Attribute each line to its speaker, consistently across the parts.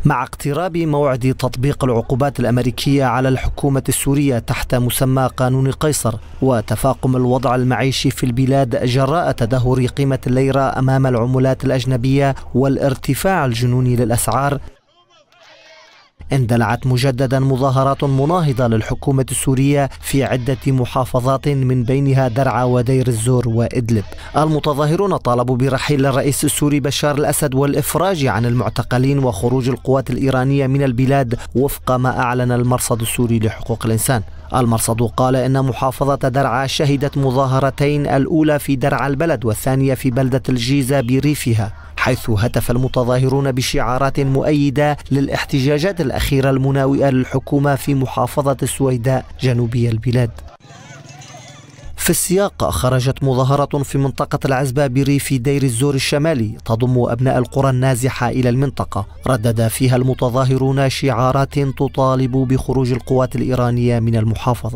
Speaker 1: مع اقتراب موعد تطبيق العقوبات الأمريكية على الحكومة السورية تحت مسمى قانون قيصر وتفاقم الوضع المعيشي في البلاد جراء تدهور قيمة الليرة أمام العملات الأجنبية والارتفاع الجنوني للأسعار، اندلعت مجددا مظاهرات مناهضة للحكومة السورية في عدة محافظات من بينها درعا ودير الزور وإدلب. المتظاهرون طالبوا برحيل الرئيس السوري بشار الأسد والإفراج عن المعتقلين وخروج القوات الإيرانية من البلاد وفق ما أعلن المرصد السوري لحقوق الإنسان. المرصد قال إن محافظة درعا شهدت مظاهرتين، الأولى في درعا البلد والثانية في بلدة الجيزة بريفها، حيث هتف المتظاهرون بشعارات مؤيدة للاحتجاجات الأخيرة المناوئة للحكومة في محافظة السويداء جنوبي البلاد. في السياق خرجت مظاهرة في منطقة العزبة بريف دير الزور الشمالي تضم أبناء القرى النازحة إلى المنطقة، ردد فيها المتظاهرون شعارات تطالب بخروج القوات الإيرانية من المحافظة.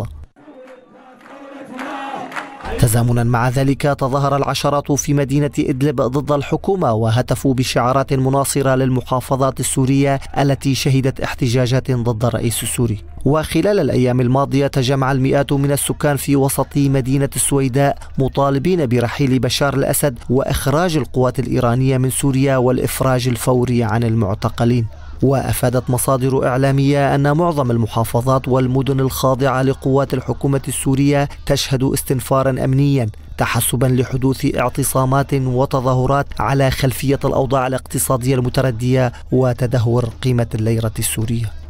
Speaker 1: تزامنا مع ذلك تظاهر العشرات في مدينة إدلب ضد الحكومة وهتفوا بشعارات مناصرة للمحافظات السورية التي شهدت احتجاجات ضد الرئيس السوري. وخلال الأيام الماضية تجمع المئات من السكان في وسط مدينة السويداء مطالبين برحيل بشار الأسد وإخراج القوات الإيرانية من سوريا والإفراج الفوري عن المعتقلين. وأفادت مصادر إعلامية أن معظم المحافظات والمدن الخاضعة لقوات الحكومة السورية تشهد استنفارا أمنيا تحسبا لحدوث اعتصامات وتظاهرات على خلفية الأوضاع الاقتصادية المتردية وتدهور قيمة الليرة السورية.